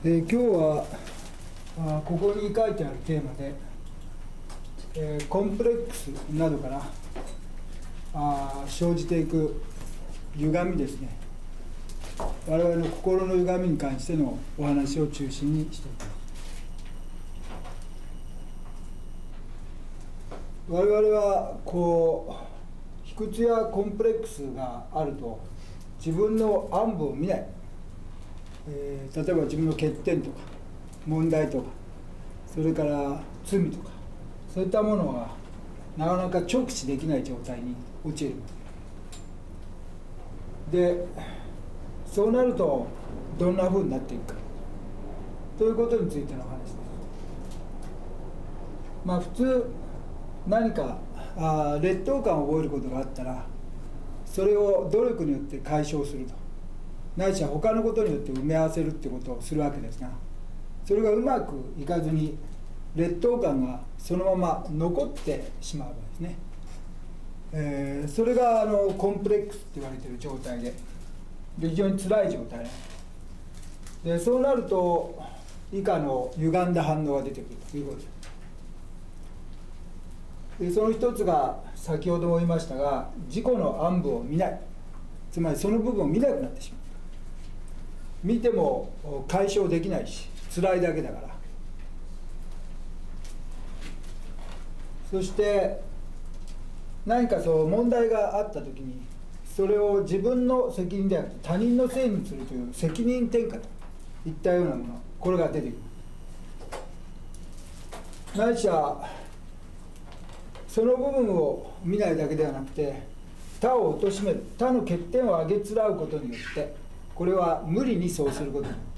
今日はここに書いてあるテーマで、コンプレックスなどから生じていく歪みですね、我々の心の歪みに関してのお話を中心にしていきます。我々は卑屈やコンプレックスがあると自分の暗部を見ない、例えば自分の欠点とか問題とか、それから罪とか、そういったものがなかなか直視できない状態に陥る。で、そうなるとどんなふうになっていくかということについての話です。普通何か劣等感を覚えることがあったら、それを努力によって解消すると、ないしは他のことによって埋め合わせるってことをするわけですが、それがうまくいかずに劣等感がそのまま残ってしまうわけですね。それがコンプレックスって言われている状態で、非常に辛い状態で、そうなると以下の歪んだ反応が出てくるということです。でその一つが先ほども言いましたが、自己の暗部を見ない、つまりその部分を見なくなってしまう。見ても解消できないし辛いだけだから。そして何か問題があった時に、それを自分の責任ではなくて他人のせいにするという責任転嫁といったようなもの、これが出てきます。ないしはその部分を見ないだけではなくて、他を貶める、他の欠点をあげつらうことによって、これは無理にそうすることによって、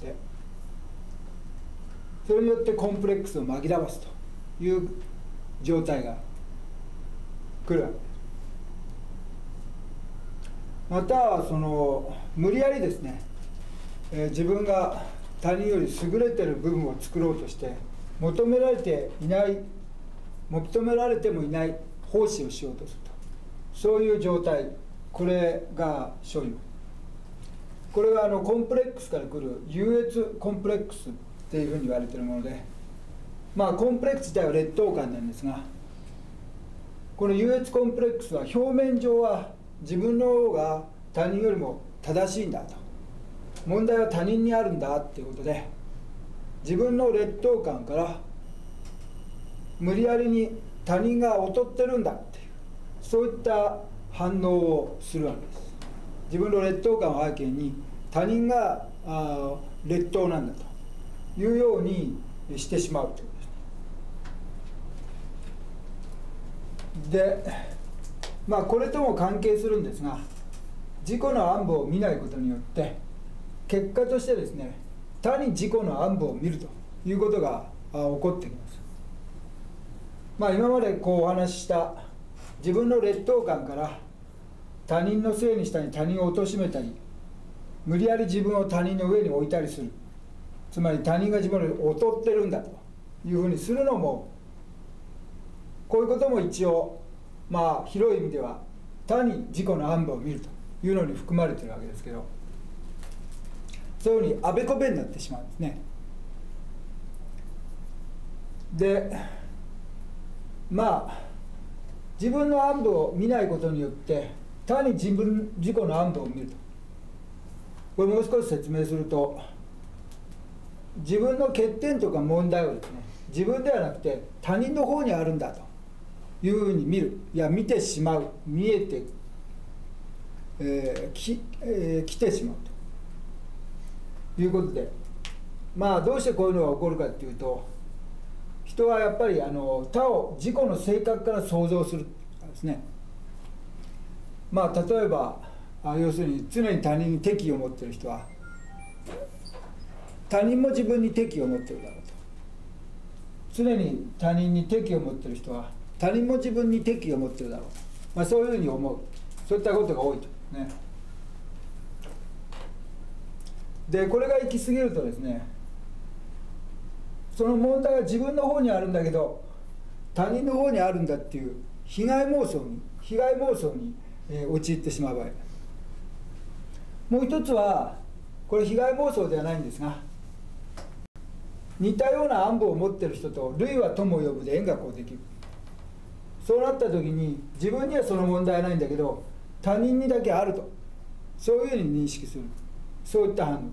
それによってコンプレックスを紛らわすという状態が来るわけです。または無理やりですね、自分が他人より優れている部分を作ろうとして、求められてもいない奉仕をしようとすると、そういう状態、これが生じます。これはコンプレックスから来る優越コンプレックスっていうふうに言われているもので、コンプレックス自体は劣等感なんですが、この優越コンプレックスは表面上は自分の方が他人よりも正しいんだと、問題は他人にあるんだっていうことで、自分の劣等感から無理やりに他人が劣ってるんだっていう、そういった反応をするわけです。自分の劣等感を背景に他人が劣等なんだというようにしてしまうということです。で、これとも関係するんですが、自己の暗部を見ないことによって結果としてですね、他に自己の暗部を見るということが起こってきます。今までお話しした自分の劣等感から他人のせいにしたり、他人を貶めたり、無理やり自分を他人の上に置いたりする、つまり他人が自分を劣ってるんだというふうにするのも、こういうことも一応広い意味では他に自己の暗部を見るというのに含まれているわけですけど、そういうふうにあべこべになってしまうんですね。で、自分の暗部を見ないことによって他に自己の暗部を見ると、これもう少し説明すると、自分の欠点とか問題をですね、自分ではなくて他人の方にあるんだというふうに見る、見てしまう、見えてきてしまうということで、どうしてこういうのが起こるかっていうと、人はやっぱり他を自己の性格から想像するですね。例えば要するに常に他人に敵意を持っている人は、他人も自分に敵意を持っているだろうと。常に他人に敵意を持っている人は他人も自分に敵意を持っているだろうと、そういうふうに思う、そういったことが多いとね。で、これが行き過ぎるとですね、その問題は自分の方にあるんだけど他人の方にあるんだっていう被害妄想に陥ってしまう場合、もう一つはこれ被害妄想ではないんですが、 似たような暗部を持っている人と類は友を呼ぶで縁がこうできる。そうなった時に自分にはその問題はないんだけど他人にだけあると、そういうふうに認識する、そういった反応。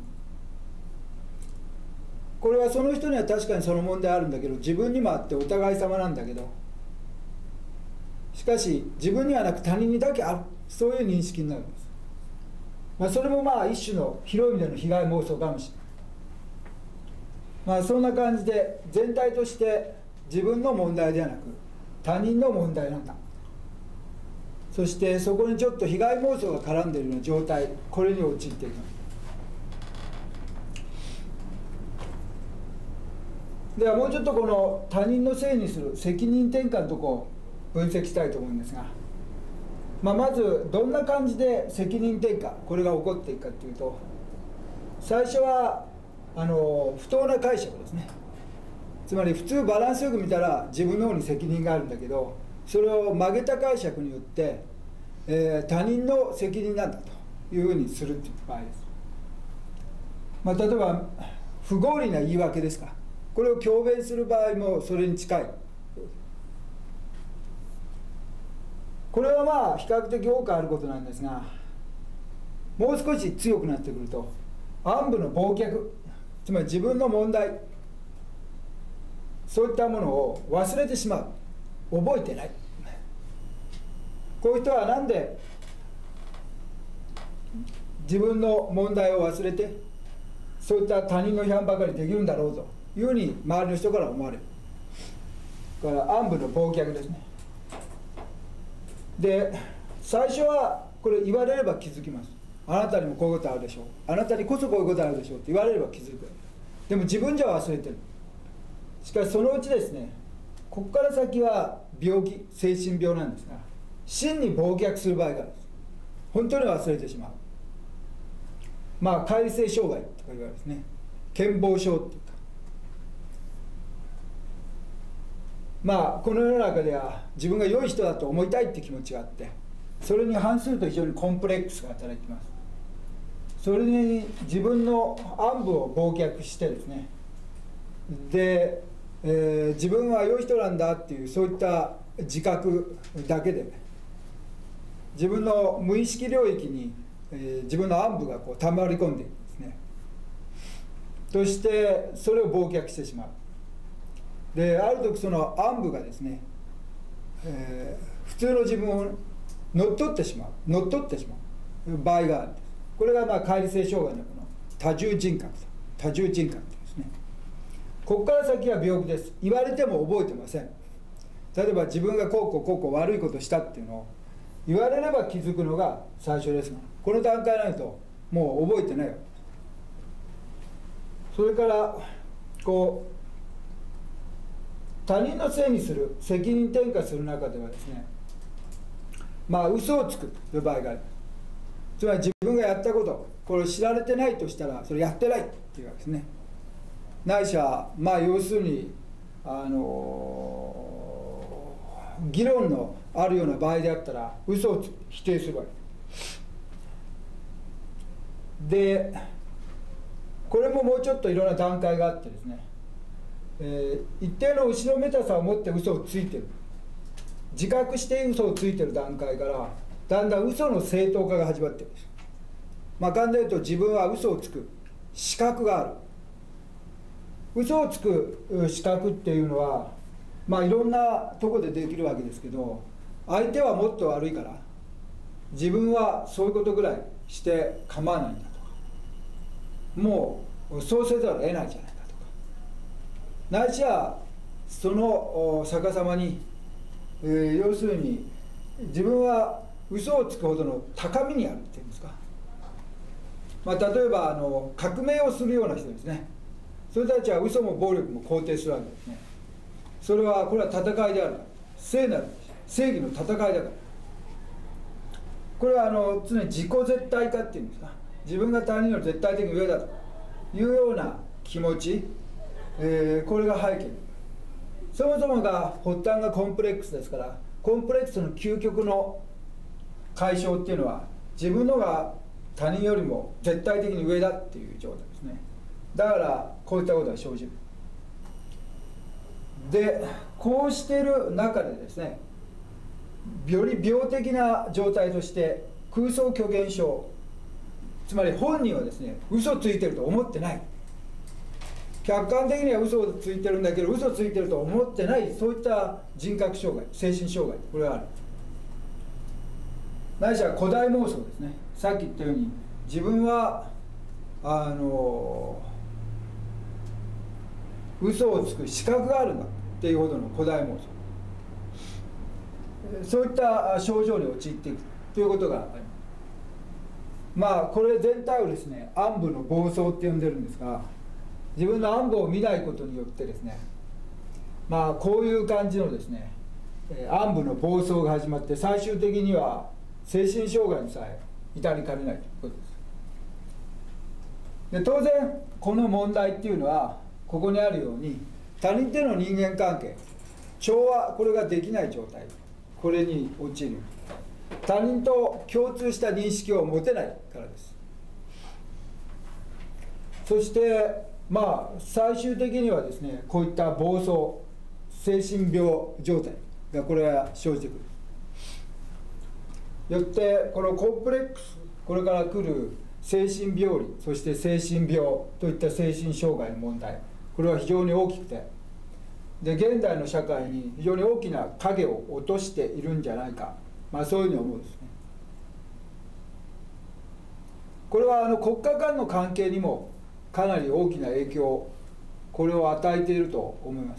これはその人には確かにその問題あるんだけど自分にもあってお互い様なんだけど、しかし自分にはなく他人にだけある、そういう認識になるんです。それも一種の広い意味での被害妄想かもしれない。そんな感じで全体として自分の問題ではなく他人の問題なんだ。そしてそこにちょっと被害妄想が絡んでいるような状態、これに陥っている。ではもうちょっとこの他人のせいにする責任転嫁のところを分析したいと思うんですが、まずどんな感じで責任転嫁これが起こっていくかというと、最初は不当な解釈ですね。つまり普通バランスよく見たら自分の方に責任があるんだけど、それを曲げた解釈によって、他人の責任なんだというふうにするという場合です。例えば不合理な言い訳ですか、これを強弁する場合もそれに近い。これは比較的多くあることなんですが、もう少し強くなってくると暗部の忘却、つまり自分の問題、そういったものを忘れてしまう、覚えてない。こういう人はなんで自分の問題を忘れてそういった他人の批判ばかりできるんだろうというふうに周りの人から思われる。だから暗部の忘却ですね。で最初はこれ言われれば気づきます。あなたにもこういうことあるでしょう、あなたにこそこういうことあるでしょうって言われれば気づく。でも自分じゃ忘れてる。しかしそのうちですね、ここから先は病気、精神病なんですが、真に忘却する場合があるんです。本当に忘れてしまう。解離性障害とか言われるですね、健忘症っていうか、この世の中では自分が良い人だと思いたいって気持ちがあって、それに反すると非常にコンプレックスが働いています。それに自分の暗部を忘却してですね、で、自分は良い人なんだっていうそういった自覚だけで、自分の無意識領域に、自分の暗部がこうたまり込んでいるんですね。そしてそれを忘却してしまう。である時その暗部がですね、普通の自分を乗っ取ってしまう場合があるんです。これが乖離性障害のこの多重人格ですね。ここから先は病気です。言われても覚えてません。例えば自分がこう悪いことをしたっていうのを言われれば気づくのが最初ですが、この段階になるともう覚えてないわけです。それから他人のせいにする、責任転嫁する中ではですね、嘘をつくという場合がある。つまり自分がやったこと、これを知られてないとしたらそれやってないっていうわけですね。ないしは要するに議論のあるような場合であったら嘘を否定するわけで、これももうちょっといろんな段階があってですね、一定の後ろめたさを持って嘘をついてる、自覚して嘘をついてる段階からだんだん嘘の正当化が始まっているんです。簡単に言うと自分は嘘をつく資格がある。嘘をつく資格っていうのはいろんなところでできるわけですけど、相手はもっと悪いから自分はそういうことぐらいして構わないんだとか、もうそうせざるを得ないじゃないかとか、ないしはその逆さまに、要するに自分は嘘をつくほどの高みにあるっていうんですか、例えば革命をするような人ですね。それたちは嘘も暴力も肯定するわけですね。これは戦いである、聖なる正義の戦いだから。これは常に自己絶対化っていうんですか、自分が他人より絶対的に上だというような気持ち、これが背景。そもそもが発端がコンプレックスですから、コンプレックスの究極の解消っていうのは自分のが他人よりも絶対的に上だっていう状態ですね。だからこういったことが生じる。 でこうしている中でですね、より病的な状態として空想虚言症、つまり本人はですね嘘ついてると思ってない、客観的には嘘をついてるんだけど嘘ついてると思ってない、そういった人格障害、精神障害、これはある。ないしは古代妄想ですね。さっき言ったように自分は嘘をつく資格があるんだっていうほどの古代妄想、そういった症状に陥っていくということがあります。まあこれ全体をですね暗部の暴走って呼んでるんですが、自分の暗部を見ないことによってですね、まあこういう感じのですね暗部の暴走が始まって、最終的には精神障害にさえ至りかねないということです。で当然この問題っていうのはここにあるように他人との人間関係、調和、これができない状態、これに陥る。他人と共通した認識を持てないからです。そしてまあ最終的にはですねこういった暴走、精神病状態がこれは生じてくる。よってこのコンプレックス、これから来る精神病理、そして精神病といった精神障害の問題、これは非常に大きくて、で現代の社会に非常に大きな影を落としているんじゃないか、まあ、そういうふうに思うんですね。これは国家間の関係にもかなり大きな影響、これを与えていると思います。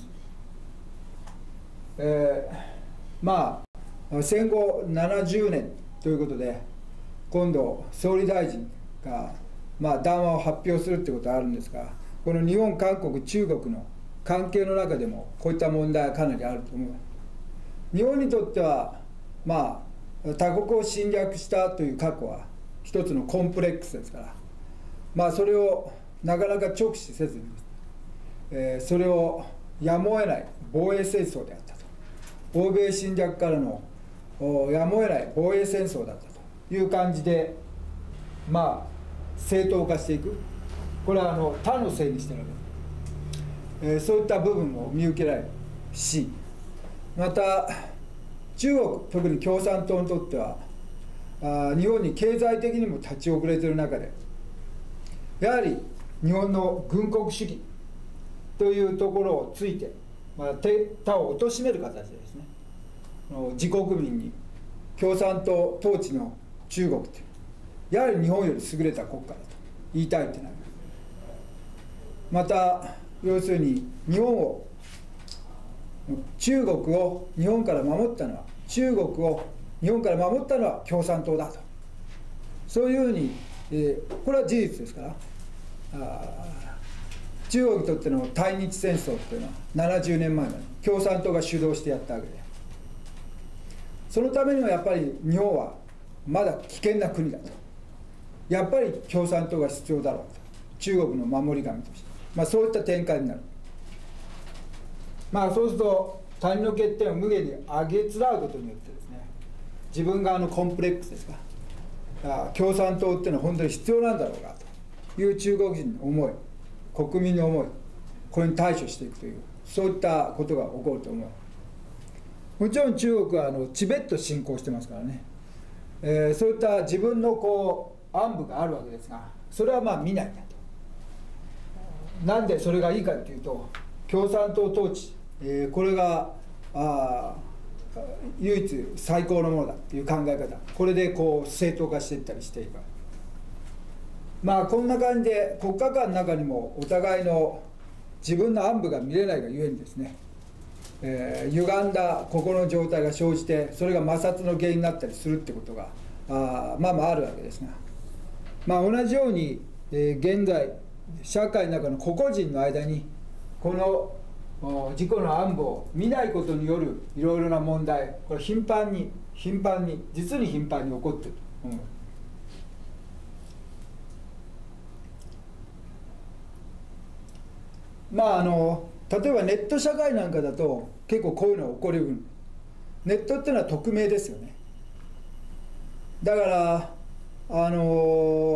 まあ戦後70年ということで、今度総理大臣がまあ談話を発表するってことがあるんですが、この日本、韓国、中国の関係の中でもこういった問題はかなりあると思います。日本にとってはまあ他国を侵略したという過去は一つのコンプレックスですから、まあそれをなかなか直視せずに、それをやむを得ない防衛戦争であったと、欧米侵略からのやむを得ない防衛戦争だったという感じでまあ正当化していく、これは他のせいにしてるわけです。そういった部分も見受けられるし、また中国、特に共産党にとっては日本に経済的にも立ち遅れている中で、やはり日本の軍国主義というところをついて、まあ、他を貶める形でですね、自国民に共産党統治の中国という、やはり日本より優れた国家だと言いたいってなる。また要するに中国を日本から守ったのは、中国を日本から守ったのは共産党だと、そういうふうに、これは事実ですから、中国にとっての対日戦争というのは70年前に共産党が主導してやったわけで、そのためにはやっぱり日本はまだ危険な国だと、やっぱり共産党が必要だろうと、中国の守り神として、まあ、そういった展開になる。まあそうすると他人の欠点を無限に上げつらうことによってですね、自分側のコンプレックスですが、共産党っていうのは本当に必要なんだろうかという中国人の思い、国民の思い、これに対処していくという、そういったことが起こると思う。もちろん中国はチベット侵攻してますからね、そういった自分の暗部があるわけですが、それはまあ見ないんだと。なんでそれがいいかというと、共産党統治、これが唯一最高のものだという考え方、これで正当化していったりしている。まあこんな感じで国家間の中にもお互いの自分の暗部が見れないがゆえにですね、歪んだ心の状態が生じて、それが摩擦の原因になったりするってことがまああるわけですが、まあ同じように、現在社会の中の個々人の間にこの自己の暗部を見ないことによるいろいろな問題、これ頻繁に実に頻繁に起こっていると思う。まあ例えばネット社会なんかだと結構こういうのが起こりうる。ネットっていうのは匿名ですよね。だから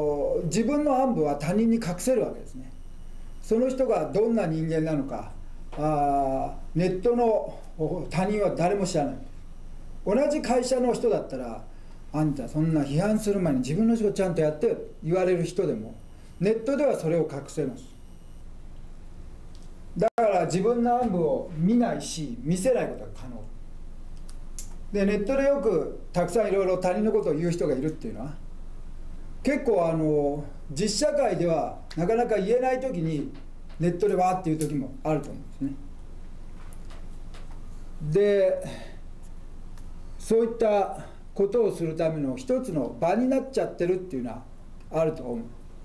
自分の暗部は他人に隠せるわけですね。その人がどんな人間なのか、 ネットの他人は誰も知らない。同じ会社の人だったら、あんたそんな批判する前に自分の仕事ちゃんとやってよと言われる人でも、ネットではそれを隠せます。だから自分の暗部を見ないし見せないことが可能で、ネットでよくたくさんいろいろ他人のことを言う人がいるっていうのは、結構実社会ではなかなか言えない時にネットでわーっていう時もあると思うんですね。で、そういったことをするための一つの場になっちゃってるっていうのはあると思う。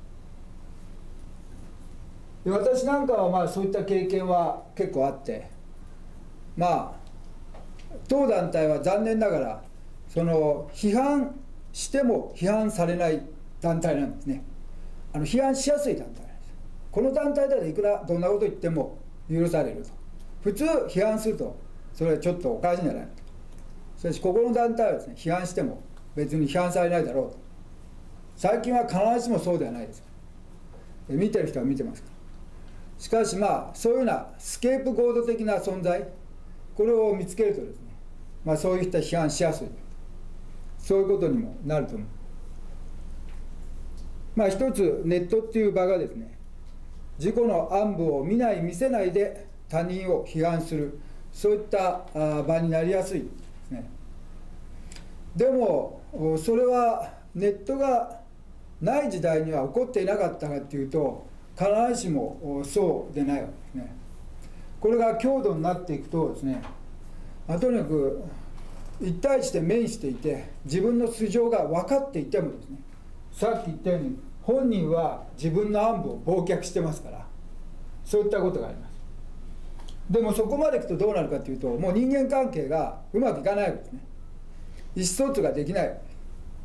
で、私なんかはまあそういった経験は結構あって、まあ当団体は残念ながら批判しても批判されない団体なんですね。批判しやすい団体なんです。この団体でいくらどんなこと言っても許されると。普通批判するとそれはちょっとおかしいんじゃないかと。しかしここの団体はですね、批判しても別に批判されないだろうと。最近は必ずしもそうではないです。見てる人は見てますから。しかしまあそういうようなスケープゴート的な存在、これを見つけるとですね、まあ、そういった批判しやすい、そういうことにもなると思う。まあ一つネットっていう場がですね、自己の暗部を見ない見せないで他人を批判する、そういった場になりやすいですね。でもそれはネットがない時代には起こっていなかったかっていうと、必ずしもそうでないわけですね。これが強度になっていくとですね、とにかく一対一で面していて自分の素性が分かっていてもですね、さっき言ったように本人は自分の暗部を忘却してますから、そういったことがあります。でもそこまでいくとどうなるかというと、もう人間関係がうまくいかないわけですね。意思疎通ができないわけです。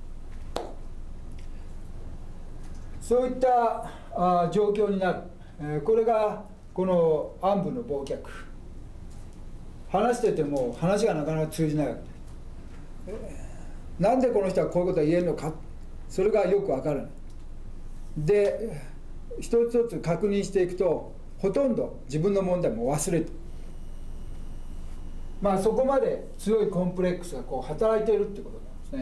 そういった状況になる、これがこの暗部の忘却。話してても話がなかなか通じないわけです。なんでこの人はこういうことが言えるのか、それがよく分からない。で、一つ一つ確認していくと、ほとんど自分の問題も忘れて、まあそこまで強いコンプレックスがこう働いているってことなん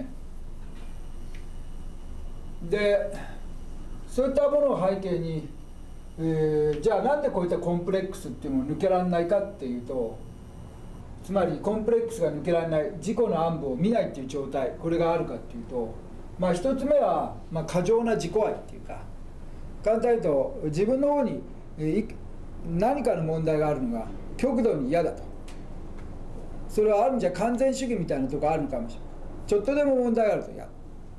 ですね。で、そういったものを背景に、じゃあなんでこういったコンプレックスっていうものを抜けられないかっていうと、つまりコンプレックスが抜けられない、自己の暗部を見ないっていう状態、これがあるかっていうと、まあ一つ目は、まあ、過剰な自己愛っていうか、簡単に言うと自分の方に何かの問題があるのが極度に嫌だと。それはあるんじゃ完全主義みたいなところあるのかもしれない。ちょっとでも問題があると嫌。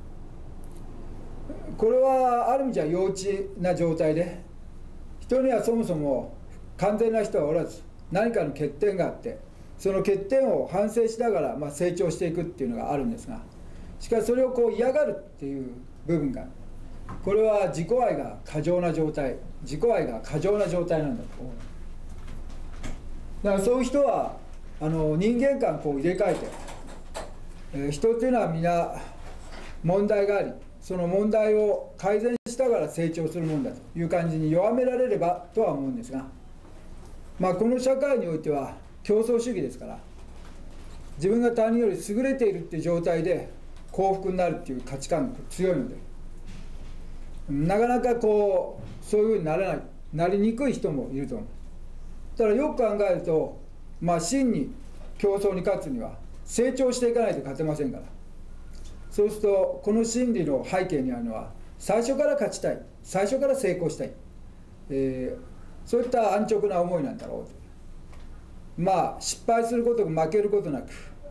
これはある意味じゃ幼稚な状態で、人にはそもそも完全な人はおらず、何かの欠点があって、その欠点を反省しながら成長していくっていうのがあるんですが、しかしそれをこう嫌がるっていう部分が、これは自己愛が過剰な状態、自己愛が過剰な状態なんだと思う。だからそういう人は人間観こう入れ替えて、人っていうのは皆問題があり、その問題を改善しながら成長するもんだという感じに弱められればとは思うんですが、まあこの社会においては競争主義ですから、自分が他人より優れているっていう状態で幸福になるっていう価値観が強いので、なかなかこうそういうふうになりにくい人もいると思う。ただよく考えると、まあ真に競争に勝つには成長していかないと勝てませんから、そうするとこの心理の背景にあるのは、最初から勝ちたい、最初から成功したい、そういった安直な思いなんだろうと。まあ失敗すること負けることなく、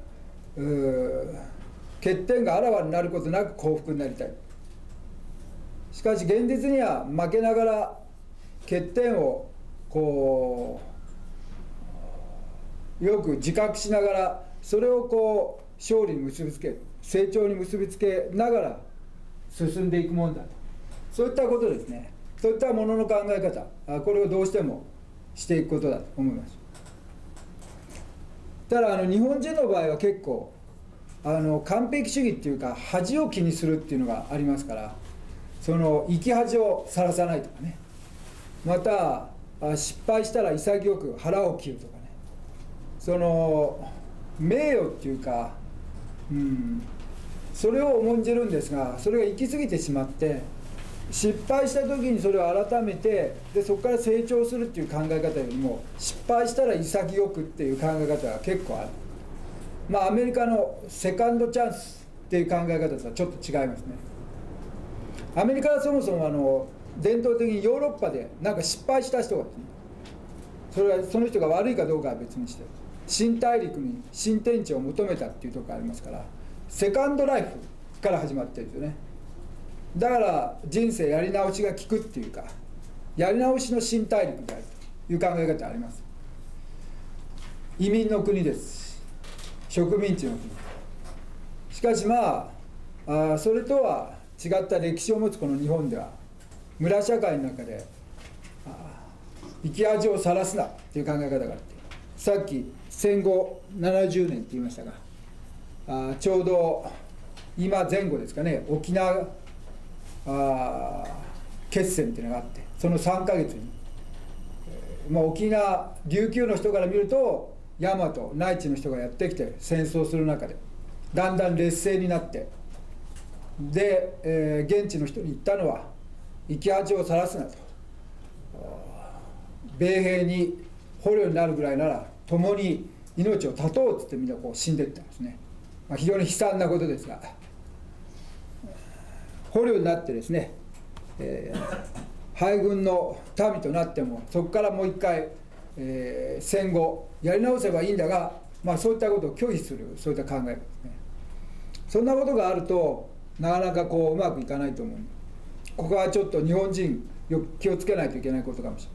欠点があらわになることなく幸福になりたい。しかし現実には負けながら欠点をこうよく自覚しながら、それをこう勝利に結びつける、成長に結びつけながら進んでいくもんだと、そういったことですね。そういったものの考え方、これをどうしてもしていくことだと思います。ただ日本人の場合は結構完璧主義っていうか、恥を気にするっていうのがありますから、その生き恥をさらさないとかね、また失敗したら潔く腹を切るとかね、その名誉っていうか、それを重んじるんですが、それが行き過ぎてしまって、失敗した時にそれを改めて、でそこから成長するっていう考え方よりも、失敗したら潔くっていう考え方が結構ある。アメリカのセカンドチャンスっていう考え方とはちょっと違いますね。アメリカはそもそも伝統的にヨーロッパでなんか失敗した人がですね、それはその人が悪いかどうかは別にして、新大陸に新天地を求めたっていうところがありますから、セカンドライフから始まってるんですよね。だから人生やり直しが効くっていうか、やり直しの新大陸であるという考え方があります。移民の国です、植民地の国。しかしそれとは違った歴史を持つこの日本では、村社会の中で生き味を晒すなっていう考え方があって、さっき戦後70年って言いましたが、ちょうど今前後ですかね、沖縄決戦っていうのがあって、その3ヶ月に、沖縄琉球の人から見ると大和内地の人がやってきて戦争する中でだんだん劣勢になって、で、現地の人に言ったのは、生き恥をさらすなと、米兵に捕虜になるぐらいなら共に命を絶とうっつってみんな死んでいったんですね。非常に悲惨なことですが、捕虜になってですね、敗軍の民となっても、そこからもう一回、戦後やり直せばいいんだが、そういったことを拒否する、そういった考えですね。そんなことがあるとなかなかうまくいかないと思う。ここはちょっと日本人気をつけないといけないことかもし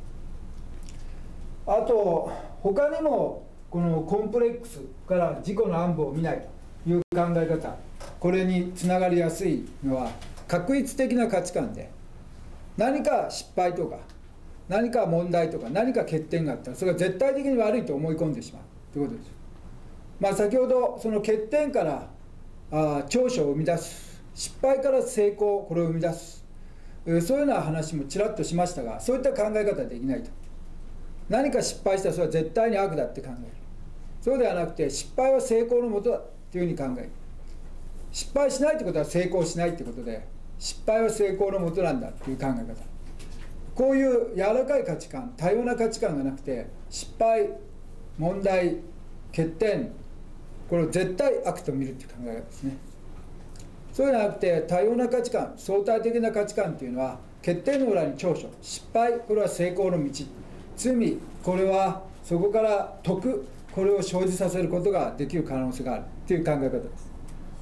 れない。あと他にもこのコンプレックスから自己の暗部を見ないという考え方、これにつながりやすいのは確一的な価値観で、何か失敗とか何か問題とか何か欠点があったら、それが絶対的に悪いと思い込んでしまうということです。先ほどその欠点から長所を生み出す、失敗から成功、これを生み出す、そういうような話もちらっとしましたが、そういった考え方はできないと。何か失敗したらそれは絶対に悪だって考える。そうではなくて、失敗は成功のもとだというふうに考える。失敗しないということは成功しないということで、失敗は成功のもとなんだという考え方。こういう柔らかい価値観、多様な価値観がなくて、失敗、問題、欠点、これを絶対悪と見るという考え方ですね。そうではなくて、多様な価値観、相対的な価値観というのは、欠点の裏に長所、失敗、これは成功の道、罪、これはそこから徳、これを生じさせることができる可能性があるという考え方です。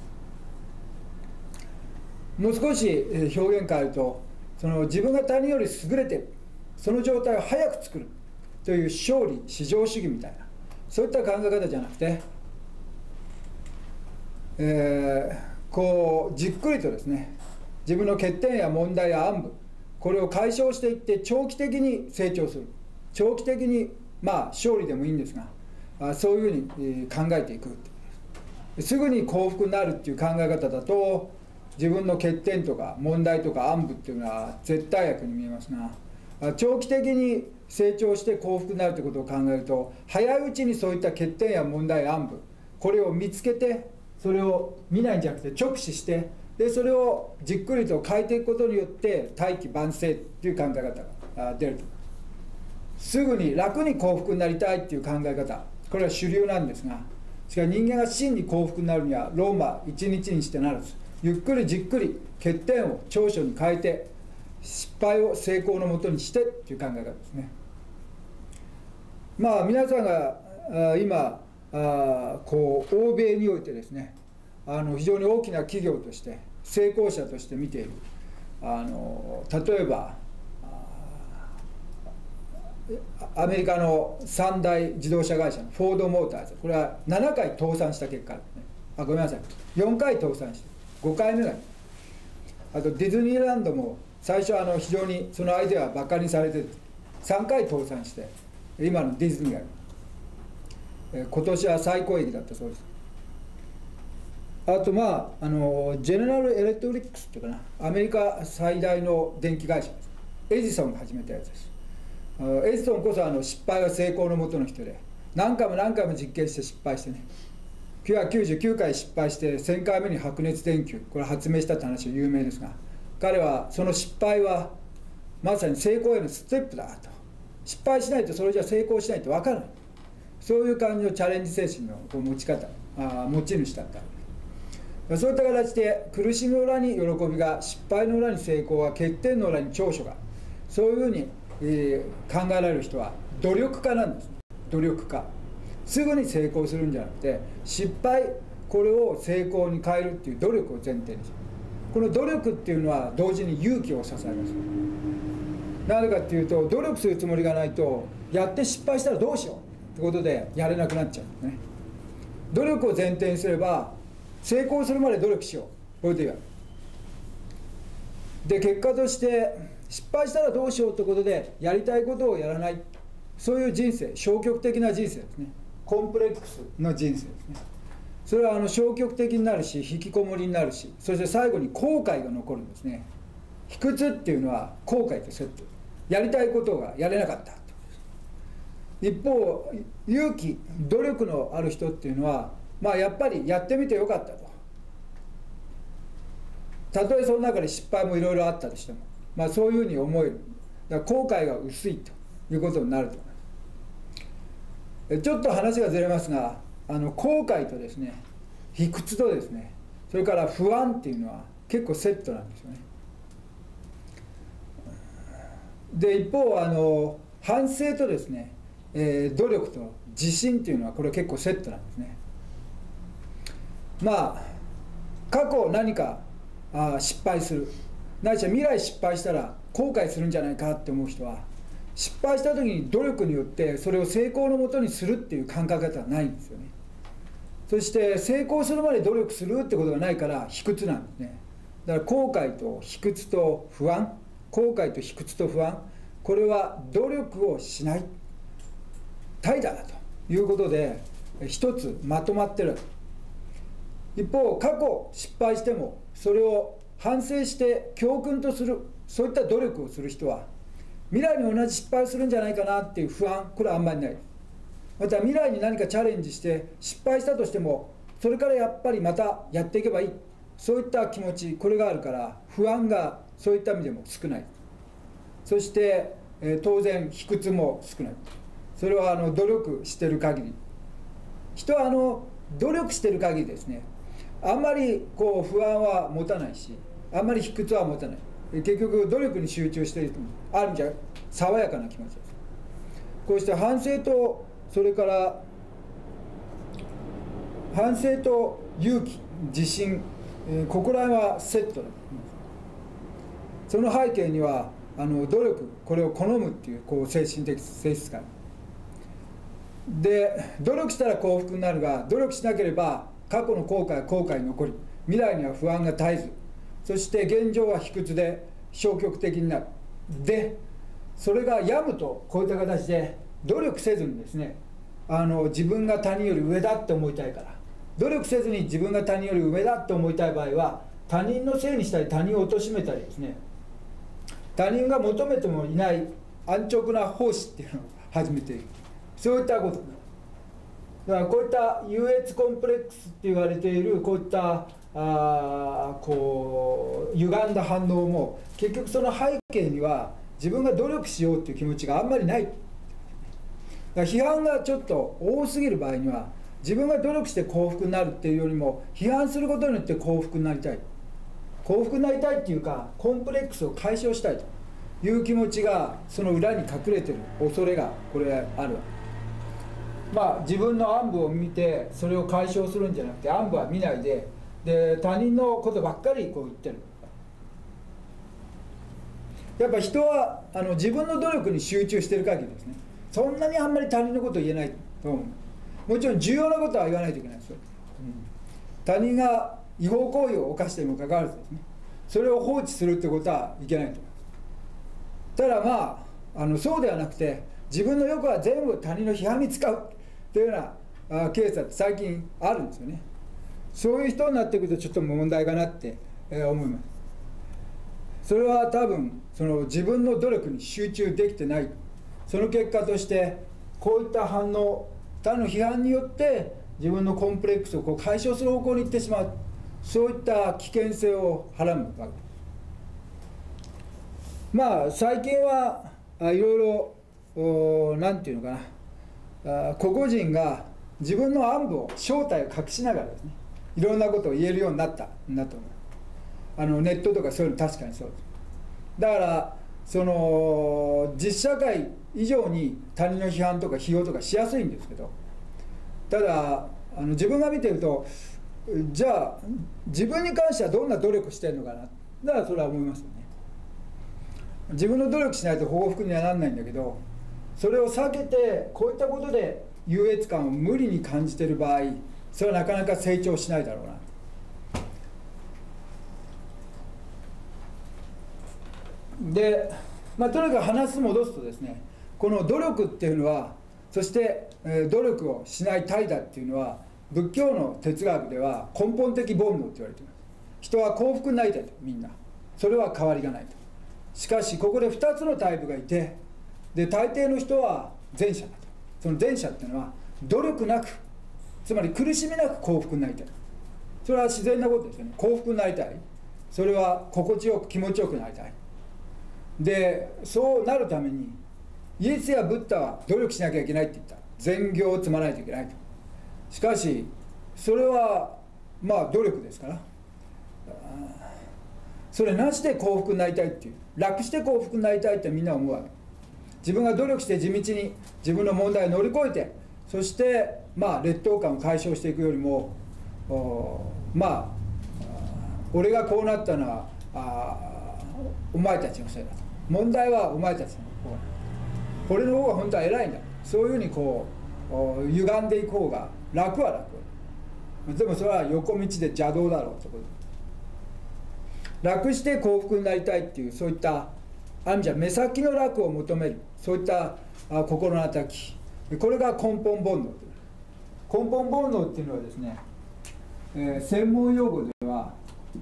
もう少し表現変えると、自分が他人より優れている、その状態を早く作るという勝利至上主義みたいな、そういった考え方じゃなくて、じっくりとですね、自分の欠点や問題や暗部、これを解消していって長期的に成長する、長期的に勝利でもいいんですが、そういうふうに考えていく。すぐに幸福になるっていう考え方だと、自分の欠点とか問題とか暗部っていうのは絶対悪に見えますが、長期的に成長して幸福になるということを考えると、早いうちにそういった欠点や問題暗部、これを見つけて、それを見ないんじゃなくて直視して、でそれをじっくりと変えていくことによって大器晩成という考え方が出ると。すぐに楽に幸福になりたいっていう考え方、これは主流なんですが、しかし人間が真に幸福になるにはローマ一日にしてならず、ゆっくりじっくり欠点を長所に変えて、失敗を成功のもとにしてという考え方ですね。皆さんが今欧米においてですね、非常に大きな企業として成功者として見ている、例えばアメリカの三大自動車会社のフォードモーターズ、これは7回倒産した結果ですね。ごめんなさい、4回倒産して5回目が、あとディズニーランドも最初非常にそのアイデアはバカにされて3回倒産して、今のディズニーが今年は最高益だったそうです。あとジェネラルエレクトリックスっていうかな、アメリカ最大の電気会社です。エジソンが始めたやつです。 エジソンこそ失敗は成功のもとの人で、何回も何回も実験して失敗してね、999回失敗して1000回目に白熱電球、これ発明したって話は有名ですが、彼はその失敗はまさに成功へのステップだと。失敗しないとそれじゃ成功しないと分からない、そういう感じのチャレンジ精神の持ち方、持ち主だった。そういった形で苦しみの裏に喜びが、失敗の裏に成功が、欠点の裏に長所が、そういうふうに、考えられる人は努力家なんですね。努力家、すぐに成功するんじゃなくて、失敗、これを成功に変えるっていう努力を前提にする。この努力っていうのは同時に勇気を支えます。なぜかっていうと、努力するつもりがないと、やって失敗したらどうしようってことでやれなくなっちゃうんですね。努力を前提にすれば、成功するまで努力しよう、こういうこと言われる。で、結果として失敗したらどうしようってことでやりたいことをやらない、そういう人生、消極的な人生ですね。コンプレックスの人生ですね。それは消極的になるし、引きこもりになるし、そして最後に後悔が残るんですね。卑屈っていうのは後悔とセット。やりたいことがやれなかった。一方、勇気、努力のある人っていうのは、やっぱりやってみてよかったと。たとえその中で失敗もいろいろあったとしても、そういうふうに思える。だから後悔が薄いということになると思います。ちょっと話がずれますが、後悔とですね、卑屈とですね、それから不安っていうのは結構セットなんですよね。で、一方反省とですね、努力と自信っていうのはこれ結構セットなんですね。過去何か失敗する、ないしは未来失敗したら後悔するんじゃないかって思う人は、失敗した時に努力によってそれを成功のもとにするっていう考え方はないんですよね。そして成功するまで努力するってことがないから卑屈なんですね。だから後悔と卑屈と不安、後悔と卑屈と不安、これは努力をしない怠惰だということで一つまとまってる。一方、過去失敗してもそれを反省して教訓とする、そういった努力をする人は未来に同じ失敗をするんじゃないかなっていう不安、これはあんまりない。また未来に何かチャレンジして失敗したとしても、それからやっぱりまたやっていけばいい、そういった気持ち、これがあるから不安がそういった意味でも少ない。そして、当然卑屈も少ない。それは努力してる限り、人は努力してる限りですね、あんまり不安は持たないし、あんまり卑屈は持たない。結局努力に集中していると、ある意味じゃ爽やかな気持ちです。こうして反省と、それから反省と勇気、自信、ここら辺はセットだ。その背景には努力、これを好むっていう精神的性質がある。で、努力したら幸福になるが、努力しなければ過去の後悔は後悔に残り、未来には不安が絶えず、そして現状は卑屈で消極的になる。で、それが病むと、こういった形で努力せずにですね、自分が他人より上だって思いたいから、努力せずに自分が他人より上だって思いたい場合は、他人のせいにしたり他人を貶めたりですね、他人が求めてもいない安直な奉仕っていうのを始めている、そういったことだから、こういった優越コンプレックスって言われているこういった歪んだ反応も、結局その背景には自分が努力しようっていう気持ちがあんまりない。だから批判がちょっと多すぎる場合には、自分が努力して幸福になるっていうよりも、批判することによって幸福になりたい、幸福になりたいっていうか、コンプレックスを解消したいという気持ちがその裏に隠れてる恐れがこれある。自分の暗部を見てそれを解消するんじゃなくて、暗部は見ないで、他人のことばっかり言ってる。やっぱ人は自分の努力に集中してる限りですね、そんなにあんまり他人のことを言えないと思う。もちろん重要なことは言わないといけないですよ。他人が違法行為を犯しているにもかかわらずですね、それを放置するってことはいけないと思う。ただそうではなくて、自分の欲は全部他人の批判に使うというようなケースだって最近あるんですよね。そういう人になってくるとちょっと問題かなって思います。それは多分自分の努力に集中できてない、 その結果としてこういった反応、他の批判によって自分のコンプレックスを解消する方向に行ってしまう、そういった危険性をはらむわけです。まあ最近はいろいろなんていうのかな、個々人が自分の暗部を正体を隠しながらですね、いろんなことを言えるようになったんだと思う。ネットとかそういうの確かにそうです。だからその実社会以上に他人の批判とか批評とかしやすいんですけど、ただ自分が見てると、じゃあ自分に関してはどんな努力してるのかな、だからそれは思いますよね。自分の努力しないと報復にはならないんだけど、それを避けてこういったことで優越感を無理に感じている場合、それはなかなか成長しないだろうな。で、とにかく話戻すとですね、この努力っていうのは、そして努力をしない怠惰っていうのは、仏教の哲学では根本的煩悩って言われています。人は幸福になりたいと、みんな。それは変わりがないと。しかしここで2つのタイプがいて、で大抵の人は前者だと。その前者っていうのは努力なく、つまり苦しみなく幸福になりたい。それは自然なことですよね。幸福になりたい、それは心地よく気持ちよくなりたい。でそうなるためにイエスやブッダは努力しなきゃいけないって言った。善行を積まないといけないと。しかしそれは努力ですから、それなしで幸福になりたいっていう、楽して幸福になりたいってみんな思うわけ。自分が努力して地道に自分の問題を乗り越えて、そして劣等感を解消していくよりも、俺がこうなったのはお前たちのせいだと。問題はお前たちの方だ。俺の方が本当は偉いんだ。そういうふうに歪んでいく方が楽は楽。でもそれは横道で邪道だろうと。楽して幸福になりたいっていう、そういった目先の楽を求める、そういった心の働き、これが根本煩悩。根本煩悩っていうのはですね、専門用語では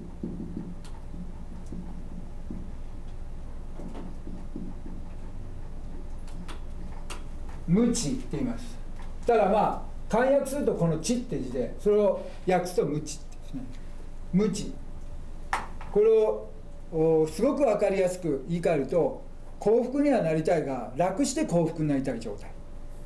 無知って言います。ただ漢訳するとこの知って字で、それを訳すと無知ってですね。無知、これをすごく分かりやすく言い換えると、幸福にはなりたいが楽して幸福になりたい状態。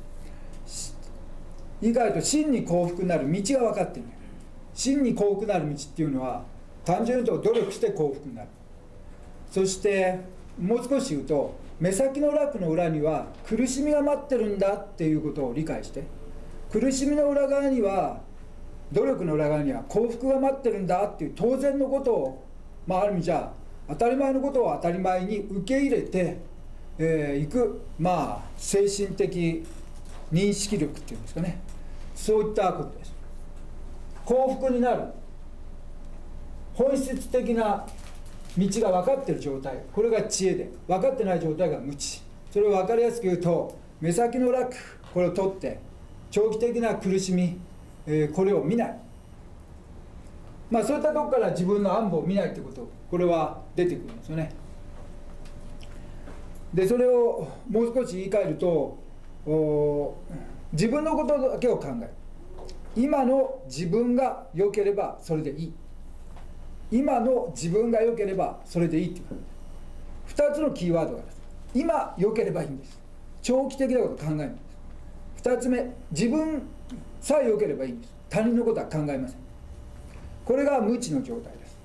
言い換えると真に幸福になる道が分かっている。真に幸福になる道っていうのは単純に言うと努力して幸福になる。そしてもう少し言うと、目先の楽の裏には苦しみが待ってるんだっていうことを理解して、苦しみの裏側には、努力の裏側には幸福が待ってるんだっていう当然のことを、ある意味じゃ当たり前のことを当たり前に受け入れていく、精神的認識力っていうんですかね、そういったことです。幸福になる本質的な道が分かっている状態、これが知恵で、分かってない状態が無知。それを分かりやすく言うと、目先の楽、これを取って長期的な苦しみ、これを見ない。そういったとこから自分の暗部を見ないということ、これは出てくるんですよね。でそれをもう少し言い換えると、自分のことだけを考える。今の自分が良ければそれでいい。今の自分が良ければそれでいいっていう2つのキーワードがある。今良ければいいんです。長期的なことを考えるんです。2つ目、自分さえ良ければいいんです。他人のことは考えません。これが無知の状態です。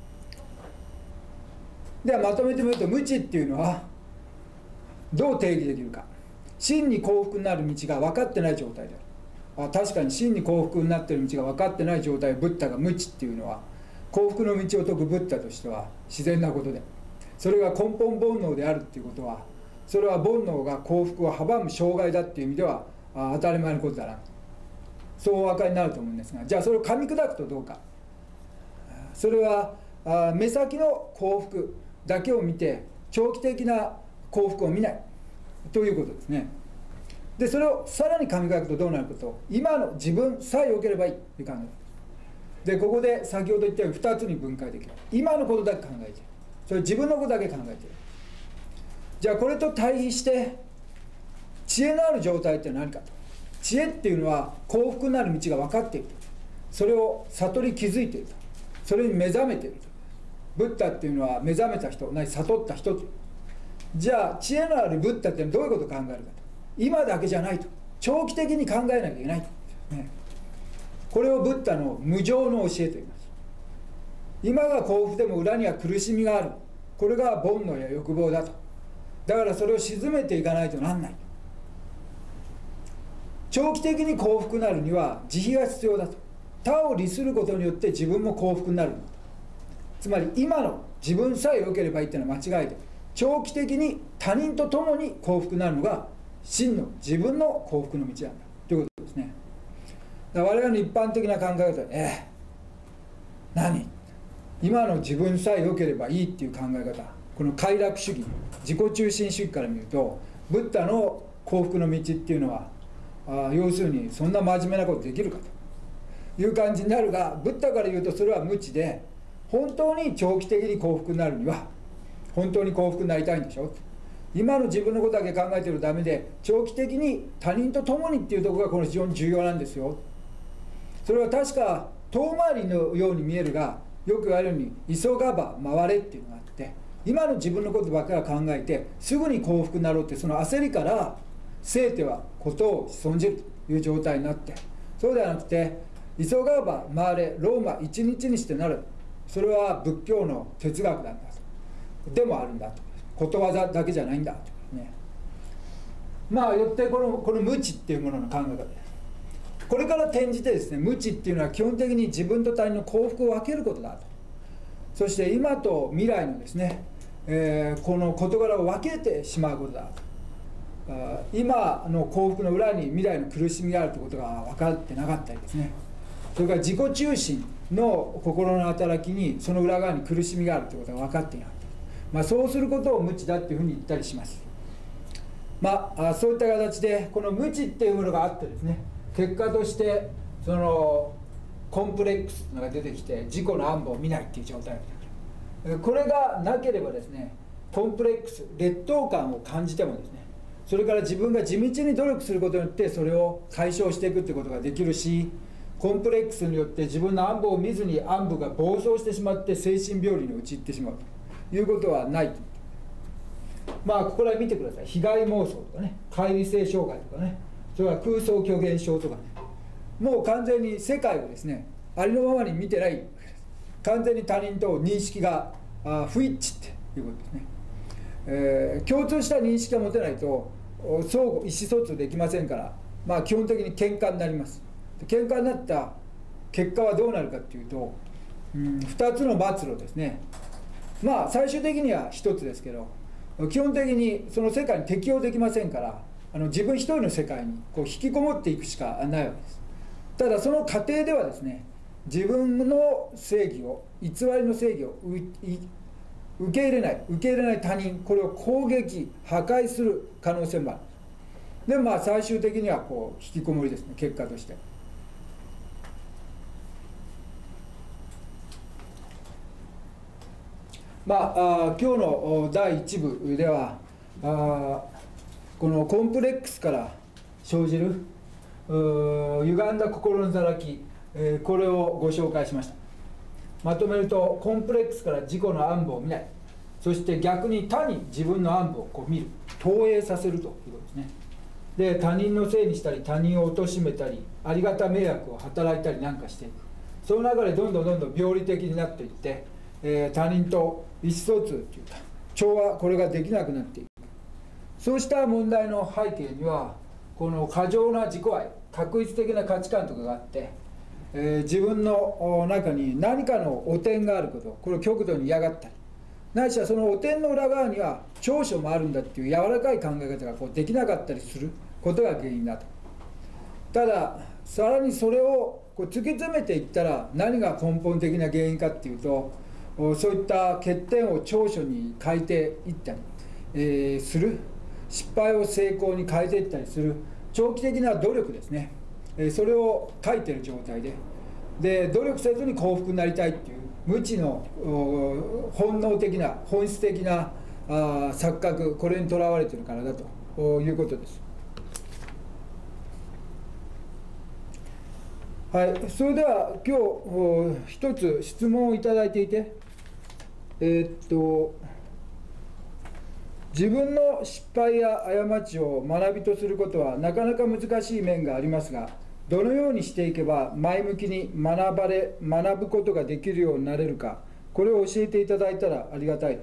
ではまとめてみると、無知っていうのはどう定義できるか。真に幸福になる道が分かってない状態である。確かに真に幸福になっている道が分かってない状態をブッダが無知っていうのは、幸福の道を説くブッダとしては自然なことで、それが根本煩悩であるっていうことは、それは煩悩が幸福を阻む障害だっていう意味では当たり前のことだな、そうお分かりになると思うんですが、じゃあそれを噛み砕くとどうか。それは目先の幸福だけを見て長期的な幸福を見ないということですね。でそれをさらに噛み砕くとどうなるかと、今の自分さえ良ければいいという考えで、ここで先ほど言ったように2つに分解できる。今のことだけ考えている。それ自分のことだけ考えている。じゃあこれと対比して知恵のある状態って何かと。知恵っていうのは幸福なる道が分かっていると、それを悟り気づいていると、それに目覚めていると。ブッダっていうのは目覚めた人、ない悟った人と。じゃあ知恵のあるブッダってどういうことを考えるかと。今だけじゃないと、長期的に考えなきゃいけないと、ね、これをブッダの無常の教えと言います。今が幸福でも裏には苦しみがある、これが煩悩や欲望だと。だからそれを鎮めていかないとなんない。長期的に幸福になるには慈悲が必要だと。他を利することによって自分も幸福になるんだと。つまり今の自分さえ良ければいいっていうのは間違いで、長期的に他人と共に幸福になるのが真の自分の幸福の道なんだということですね。だから我々の一般的な考え方は何、今の自分さえ良ければいいっていう考え方、この快楽主義、自己中心主義から見ると、ブッダの幸福の道っていうのは要するにそんな真面目なことできるかという感じになるが、ブッダから言うとそれは無知で、本当に長期的に幸福になるには、本当に幸福になりたいんでしょ、今の自分のことだけ考えてるとダメで、長期的に他人と共にっていうところがこの非常に重要なんですよ。それは確か遠回りのように見えるが、よく言われるように急がば回れっていうのがあって、今の自分のことばっかり考えてすぐに幸福になろうって、その焦りから生てはことを損じるという状態になって、そうではなくて急がば回れ、ローマ一日にしてなる、それは仏教の哲学なんだと、でもあるんだと、ことわざだけじゃないんだと、ね、まあよってこの無知っていうものの考え方です。これから転じてですね、無知っていうのは基本的に自分と他人の幸福を分けることだと。そして今と未来のですね、この事柄を分けてしまうことだと。今の幸福の裏に未来の苦しみがあるということが分かってなかったりですね、それから自己中心の心の働きにその裏側に苦しみがあるということが分かっていなかった、そうすることを無知だというふうに言ったりします。そういった形でこの無知っていうものがあってですね、結果としてそのコンプレックスというのが出てきて、自己の暗部を見ないっていう状態になる。これがなければですね、コンプレックス、劣等感を感じてもですね、それから自分が地道に努力することによってそれを解消していくということができるし、コンプレックスによって自分の暗部を見ずに暗部が暴走してしまって精神病理に陥ってしまうということはないと。ここら見てください。被害妄想とかね、乖離性障害とかね、それから空想虚言症とかね、もう完全に世界をですね、ありのままに見てないわけです。完全に他人と認識が不一致っていうことですね。共通した認識が持てないと相互意思疎通できませんから、基本的に喧嘩になります。喧嘩になった結果はどうなるかっていうと、2つの末路ですね。最終的には1つですけど、基本的にその世界に適応できませんから、自分一人の世界に引きこもっていくしかないわけです。ただその過程ではですね、自分の正義を、偽りの正義を受け入れない他人、これを攻撃破壊する可能性もある。で最終的には引きこもりですね、結果として。今日の第1部ではこのコンプレックスから生じる歪んだ心のざらき、これをご紹介しました。まとめると、コンプレックスから自己の暗部を見ない、そして逆に他に自分の暗部を見る、投影させるということですね。で他人のせいにしたり、他人を貶めたり、ありがた迷惑を働いたりなんかしていく。その中でどんどん病理的になっていって、他人と意思疎通というか調和、これができなくなっていく。そうした問題の背景には、この過剰な自己愛、確一的な価値観とかがあって、自分の中に何かの汚点があること、これを極度に嫌がったり、ないしはその汚点の裏側には長所もあるんだっていう柔らかい考え方ができなかったりすることが原因だと。たださらにそれを突き詰めていったら、何が根本的な原因かっていうと、そういった欠点を長所に変えていったり、する、失敗を成功に変えていったりする長期的な努力ですね、それを書いている状態で、努力せずに幸福になりたいっていう無知の本能的な本質的な錯覚、これにとらわれているからだということです。 はい、それでは今日一つ質問をいただいていて、自分の失敗や過ちを学びとすることはなかなか難しい面がありますが、どのようにしていけば前向きに学ぶことができるようになれるか、これを教えていただいたらありがたいです。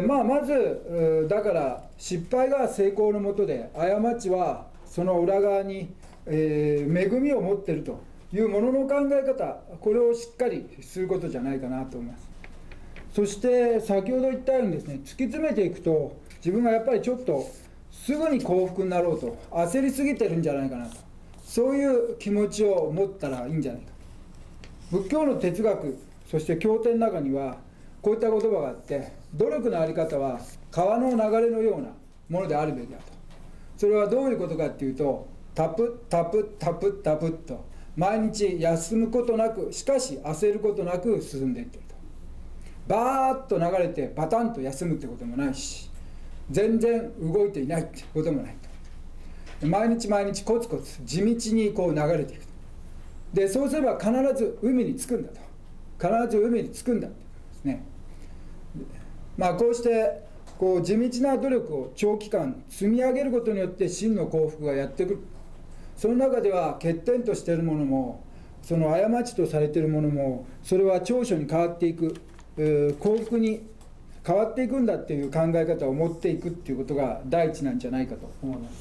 まずだから失敗が成功のもとで、過ちはその裏側に、恵みを持っているというものの考え方、これをしっかりすることじゃないかなと思います。そして先ほど言ったようにですね、突き詰めていくと自分がやっぱりちょっとすぐに幸福になろうと焦りすぎてるんじゃないかなと、そういう気持ちを持ったらいいんじゃないか。仏教の哲学、そして経典の中にはこういった言葉があって、努力のあり方は川の流れのようなものであるべきだと。それはどういうことかっていうと、タプタプタプタプと毎日休むことなく、しかし焦ることなく進んでいっていると。バーッと流れてパタンと休むってこともないし、全然動いていないってこともないと。毎日毎日コツコツ地道にこう流れていく。でそうすれば必ず海に着くんだと。必ず海に着くんだってことですね。こうしてこう地道な努力を長期間積み上げることによって真の幸福がやってくる。その中では欠点としているものも、その過ちとされているものも、それは長所に変わっていく、幸福に変わっていくんだっていう考え方を持っていくっていうことが第一なんじゃないかと思います。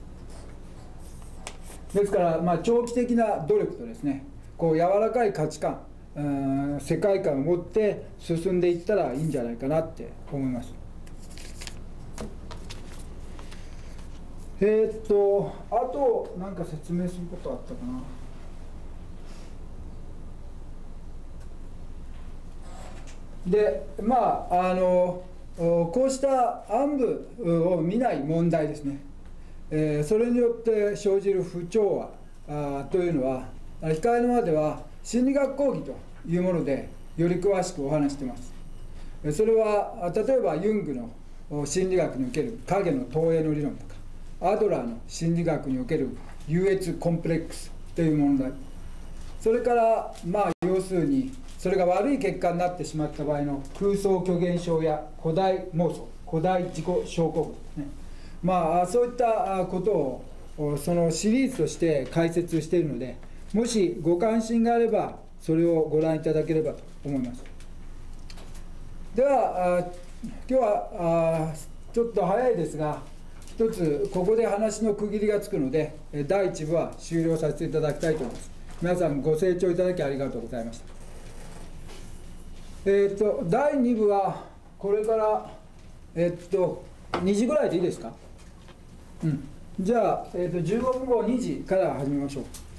ですから、長期的な努力とですね、こう柔らかい価値観、世界観を持って進んでいったらいいんじゃないかなって思います。あと何か説明することあったかな。でこうした暗部を見ない問題ですね、それによって生じる不調和というのは、控えの間では心理学講義というものでより詳しくお話しています。それは例えばユングの心理学における影の投影の理論とか、アドラーの心理学における優越コンプレックスという問題、それから要するにそれが悪い結果になってしまった場合の空想虚言症や古代妄想、古代自己症候群ですね。そういったことをそのシリーズとして解説しているので、もしご関心があればそれをご覧いただければと思います。では今日はちょっと早いですが、一つここで話の区切りがつくので、第1部は終了させていただきたいと思います。皆さんご清聴いただきありがとうございました。第2部はこれから2時ぐらいでいいですか。じゃあ、15分後2時から始めましょう。